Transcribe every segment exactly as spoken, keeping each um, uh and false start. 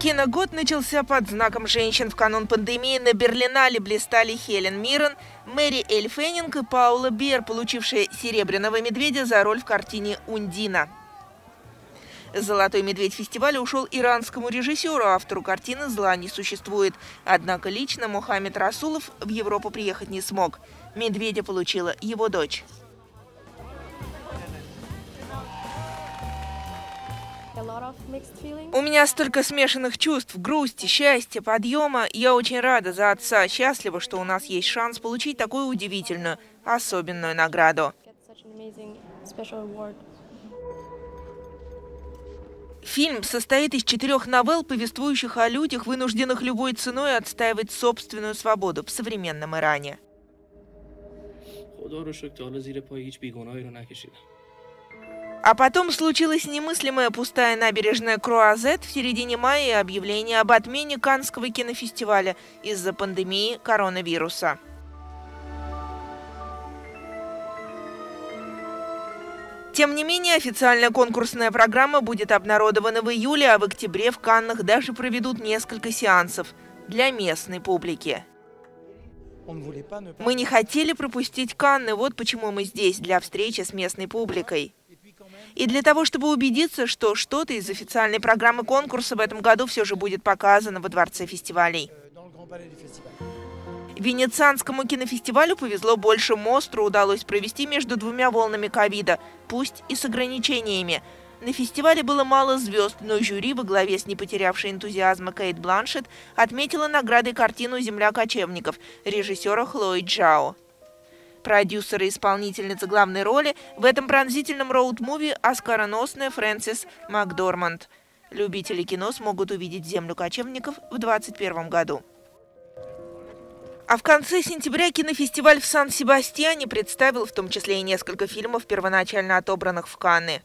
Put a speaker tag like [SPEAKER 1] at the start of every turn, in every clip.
[SPEAKER 1] Киногод начался под знаком женщин. В канун пандемии на Берлинале блистали Хелен Миррен, Мэри Эль Феннинг и Паула Бер, получившие «Серебряного медведя» за роль в картине «Ундина». «Золотой медведь» фестиваля ушел иранскому режиссеру, автору картины «Зла не существует». Однако лично Мухаммед Расулов в Европу приехать не смог. «Медведя» получила его дочь. У меня столько смешанных чувств, грусти, счастья, подъема. Я очень рада за отца, счастлива, что у нас есть шанс получить такую удивительную, особенную награду. Фильм состоит из четырех новелл, повествующих о людях, вынужденных любой ценой отстаивать собственную свободу в современном Иране. А потом случилась немыслимая пустая набережная Круазет в середине мая и объявление об отмене Каннского кинофестиваля из-за пандемии коронавируса. Тем не менее, официальная конкурсная программа будет обнародована в июле, а в октябре в Каннах даже проведут несколько сеансов для местной публики. Мы не хотели пропустить Канны, вот почему мы здесь, для встречи с местной публикой. И для того, чтобы убедиться, что что-то из официальной программы конкурса в этом году все же будет показано во Дворце фестивалей. Венецианскому кинофестивалю повезло больше. Мостру удалось провести между двумя волнами ковида, пусть и с ограничениями. На фестивале было мало звезд, но жюри во главе с не потерявшей энтузиазма Кейт Бланшетт отметила наградой картину «Земля кочевников» режиссера Хлои Джао. Продюсер и исполнительница главной роли в этом пронзительном роуд-муви оскароносная Фрэнсис Макдорманд. Любители кино смогут увидеть «Землю кочевников» в две тысячи двадцать первом году. А в конце сентября кинофестиваль в Сан-Себастьяне представил в том числе и несколько фильмов, первоначально отобранных в Канны.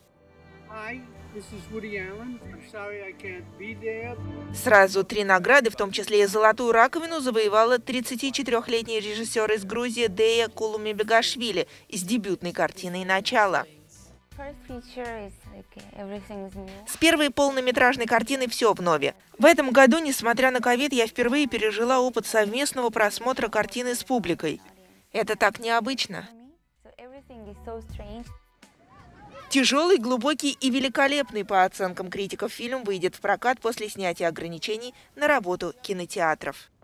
[SPEAKER 1] Сразу три награды, в том числе и «Золотую раковину», завоевала тридцатичетырёхлетний режиссер из Грузии Дея Кулумибегашвили с дебютной картиной «Начало». С первой полнометражной картиной все вновь. В этом году, несмотря на ковид, я впервые пережила опыт совместного просмотра картины с публикой. Это так необычно. Тяжелый, глубокий и великолепный, по оценкам критиков, фильм выйдет в прокат после снятия ограничений на работу кинотеатров.